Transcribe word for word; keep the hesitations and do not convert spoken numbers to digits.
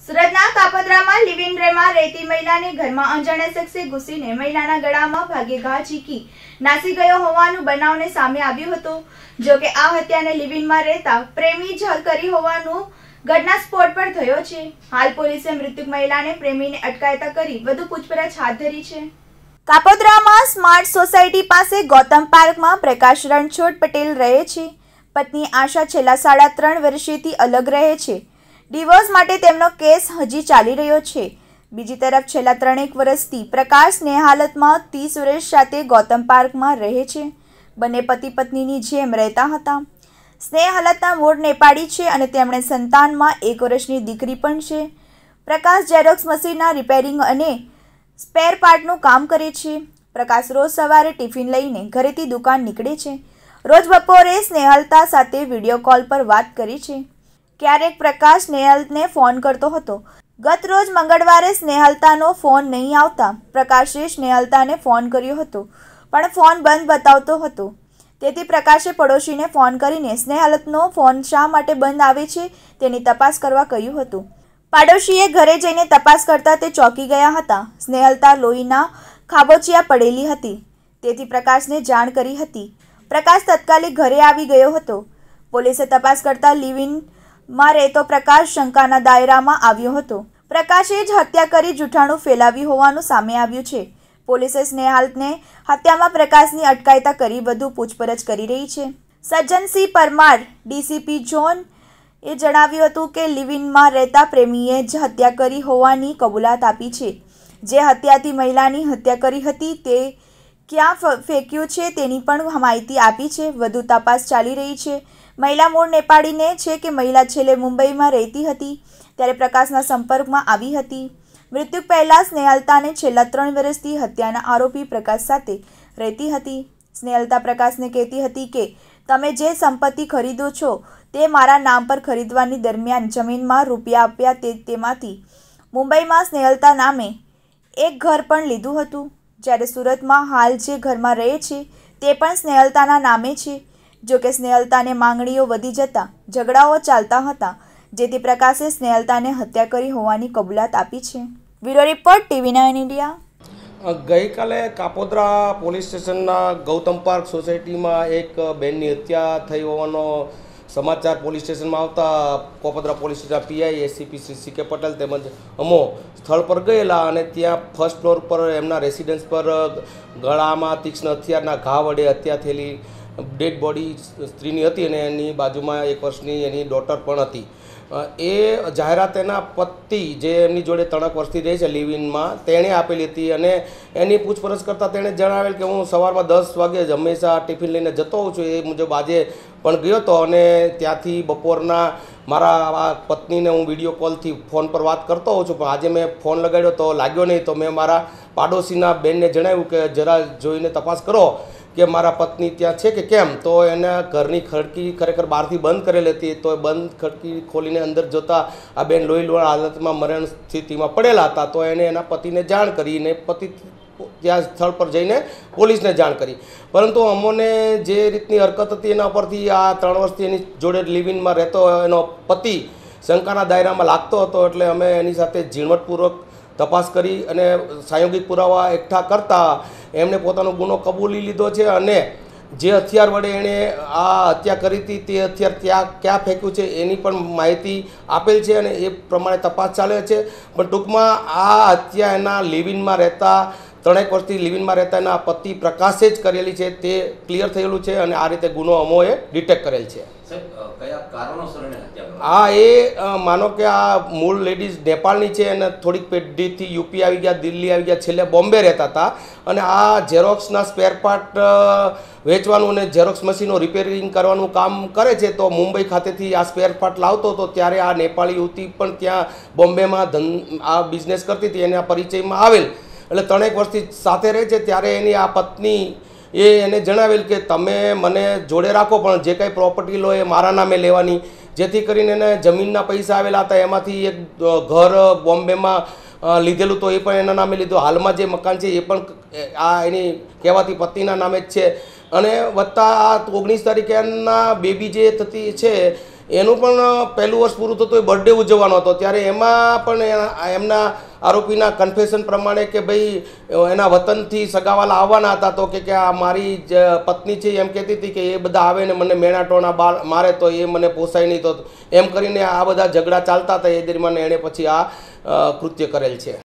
સુરતના કાપોદ્રામાં live in રેમાં રહેતી મહિલાને ઘરમાં અજાણ્યા શખ્સે ઘૂસીને મહિલાના ગળામાં ભાગે ઘા ઝીકી નાસી ગયો હોવાનું બનાવને સામે આવ્યો હતો। જો કે આ હત્યાને લિવ ઇનમાં રહેતા પ્રેમી જ કરી હોવાનું ઘટના સ્પોટ પર થયો છે। હાલ પોલીસે મૃતક મહિલાને પ્રેમીને અટકાયતા કરી વધુ પૂછપરછ હાથ ધરી છે। કાપોદ્રામાં સ્માર્ટ સોસાયટી પાસે ગૌતમ પાર્કમાં પ્રકાશ રણછોડ પટેલ રહે છે। પત્ની આશા છેલ્લા સાડા ત્રણ વર્ષથી અલગ રહે છે। ડિવોર્સ માટે તેમનો કેસ હજી ચાલી રહ્યો છે। બીજી તરફ છેલ્લા ત્રણેક વર્ષથી પ્રકાશ સ્નેહાલતમાં ત્રીસ વર્ષ સાથે ગૌતમ પાર્કમાં રહે છે। બંને પતિ પત્નીની જેમ રહેતા હતા। સ્નેહાલતના મૂળ નેપાળી છે અને તેમણે સંતાનમાં એક વર્ષની દીકરી પણ છે। પ્રકાશ ઝેરોક્સ મશીનના રિપેરિંગ અને સ્પેર પાર્ટનું કામ કરે છે। પ્રકાશ રોજ સવારે ટિફિન લઈને ઘરેથી દુકાન નીકળે છે। રોજ બપોરે સ્નેહલતા સાથે વિડીયો કોલ પર વાત કરી છે। ક્યારેક પ્રકાશ સ્નેહલને ફોન કરતો હતો। ગત રોજ મંગળવારે સ્નેહલતાનો ફોન નહીં આવતા પ્રકાશે સ્નેહલતાને ફોન કર્યો હતો પણ ફોન બંધ બતાવતો હતો। તેથી પ્રકાશે પડોશીને ફોન કરીને સ્નેહલતનો ફોન શા માટે બંધ આવે છે તેની તપાસ કરવા કહ્યું હતું। પાડોશીએ ઘરે જઈને તપાસ કરતા તે ચોંકી ગયા હતા। સ્નેહલતા લોહીના ખાબોચિયા પડેલી હતી તેથી પ્રકાશને જાણ કરી હતી। પ્રકાશ તત્કાલિક ઘરે આવી ગયો હતો। પોલીસે તપાસ કરતા લિવ ઇન માં રહેતો પ્રકાશ શંકાના દાયરામાં આવ્યો હતો। પ્રકાશે જ હત્યા કરી જૂઠાણું ફેલાવ્યું હોવાનું સામે આવ્યું છે। પોલીસે સ્નેહાલતને હત્યામાં પ્રકાશની અટકાયતા કરી વધુ પૂછપરછ કરી રહી છે। સજ્જનસિંહ પરમાર ડીસીપી ઝોન એ જણાવ્યું હતું કે લિવ ઇનમાં રહેતા પ્રેમીએ જ હત્યા કરી હોવાની કબૂલાત આપી છે। જે હત્યાથી મહિલાની હત્યા કરી હતી તે ક્યાં ફેંક્યું છે તેની પણ માહિતી આપી છે। વધુ તપાસ ચાલી રહી છે। મહિલા મૂળ નેપાળીને છે કે મહિલા છેલ્લે મુંબઈમાં રહેતી હતી ત્યારે પ્રકાશના સંપર્કમાં આવી હતી। મૃત્યુ પહેલાં સ્નેહલતાને છેલ્લા ત્રણ વર્ષથી હત્યાના આરોપી પ્રકાશ સાથે રહેતી હતી। સ્નેહલતા પ્રકાશને કહેતી હતી કે તમે જે સંપત્તિ ખરીદો છો તે મારા નામ પર ખરીદવાની દરમિયાન જમીનમાં રૂપિયા આપ્યા તે તેમાંથી મુંબઈમાં સ્નેહલતા નામે એક ઘર પણ લીધું હતું। જ્યારે સુરતમાં હાલ જે ઘરમાં રહે છે તે પણ સ્નેહલતાના નામે છે। જો કે સ્નેહલતાને માંગણીઓ વધી જતા ઝઘડાઓ ચાલતા હતા જેથી પ્રકાશે સ્નેહલતાને હત્યા કરી હોવાની કબૂલાત આપી છે। Bureau report TV nine India. ગઈકાલે કાપોદ્રા પોલીસ સ્ટેશનના ગૌતમ પાર્ક સોસાયટીમાં એક બેનની હત્યા થઈ હોવાનો સમાચાર પોલીસ સ્ટેશનમાં આવતા Kapodra police station PI ACP Shri C K Patel તેમજ અમો સ્થળ પર ગયેલા અને ત્યાં ફર્સ્ટ ફ્લોર પર એમના રેસિડન્સ પર ગળામાં તીક્ષ્ણ હથિયારના ઘા વડે હત્યા થયેલી ડેડ બોડી સ્ત્રીની હતી અને એની બાજુમાં એક વર્ષની એની ડોટર પણ હતી। એ જાહેરાત એના પતિ જે એમની જોડે ત્રણેક વર્ષથી રહે છે લિવ ઇનમાં તેણે આપેલી હતી અને એની પૂછપરછ કરતાં તેણે જણાવેલ કે હું સવારમાં દસ વાગે જ હંમેશા ટિફિન લઈને જતો હોઉં છું। એ મુજબ આજે પણ ગયો હતો અને ત્યાંથી બપોરના મારા પત્નીને હું વિડીયો કોલથી ફોન પર વાત કરતો હોઉં છું પણ આજે મેં ફોન લગાડ્યો તો લાગ્યો નહીં તો મેં મારા પાડોશીના બેનને જણાવ્યું કે જરા જોઈને તપાસ કરો કે મારા પત્ની ત્યાં છે કે કેમ। તો એના ઘરની ખડકી ખરેખર બહારથી બંધ કરેલી હતી તો એ બંધ ખડકી ખોલીને અંદર જોતાં આ બેન લોહી લોહી હાલતમાં મરણ સ્થિતિમાં પડેલા હતા। તો એને એના પતિને જાણ કરીને પતિ ત્યાં સ્થળ પર જઈને પોલીસને જાણ કરી પરંતુ અમોને જે રીતની હરકત હતી એના ઉપરથી આ ત્રણ વર્ષથી એની જોડે લિવ ઇનમાં રહેતો એનો પતિ શંકાના દાયરામાં લાગતો હતો એટલે અમે એની સાથે ઝીણવટપૂર્વક તપાસ કરી અને સાયોગિક પુરાવા એકઠા કરતાં એમણે પોતાનો ગુનો કબૂલી લીધો છે અને જે હથિયાર વડે એણે આ હત્યા કરી હતી તે હથિયાર ત્યાં ક્યાં ફેંક્યું છે એની પણ માહિતી આપેલ છે અને એ પ્રમાણે તપાસ ચાલે છે। પણ ટૂંકમાં આ હત્યા એના લિવ ઇનમાં રહેતા ત્રણેક વર્ષથી લિવ ઇનમાં રહેતા એના પતિ પ્રકાશે જ કરેલી છે તે ક્લિયર થયેલું છે અને આ રીતે ગુનો અમોએ ડિટેક્ટ કરેલ છે। હા એ માનો કે આ મૂળ લેડીઝ નેપાળની છે અને થોડીક પેઢીથી યુપી આવી ગયા દિલ્હી આવી ગયા છેલ્લે બોમ્બે રહેતા હતા અને આ ઝેરોક્સના સ્પેર પાર્ટ વેચવાનું અને ઝેરોક્સ મશીનો રિપેરિંગ કરવાનું કામ કરે છે। તો મુંબઈ ખાતેથી આ સ્પેર પાર્ટ લાવતો હતો ત્યારે આ નેપાળી યુવતી પણ ત્યાં બોમ્બેમાં ધન આ બિઝનેસ કરતી હતી એના પરિચયમાં આવેલ એટલે ત્રણેક વર્ષથી સાથે રહે છે। ત્યારે એની આ પત્ની એ એને જણાવેલ કે તમે મને જોડે રાખો પણ જે કંઈ પ્રોપર્ટી લો એ મારા નામે લેવાની જેથી કરીને એને જમીનના પૈસા આવેલા હતા એમાંથી એક ઘર બોમ્બેમાં લીધેલું તો એ પણ એના નામે લીધું। હાલમાં જે મકાન છે એ પણ આ એની કહેવાતી પત્નીના નામે જ છે અને વત્તા આ ઓગણીસ તારીખેના બેબી જે થતી છે એનું પણ પહેલું વર્ષ પૂરું થતું એ બર્થડે ઉજવવાનો હતો, ત્યારે એમાં પણ એના- એમના આરોપીના કન્ફેશન પ્રમાણે કે ભાઈ એના વતનથી સગાવાલા આવવાના હતા, તો કે કે આ મારી જ પત્ની છે એમ કહેતી હતી કે એ બધા આવે ને મને મેણાટોણા બાર મારે તો એ મને પોસાય નહીં, તો એમ કરીને આ બધા ઝઘડા ચાલતા હતા. એ દરમિયાન એણે પછી આ અ, કૃત્ય કરેલ છે.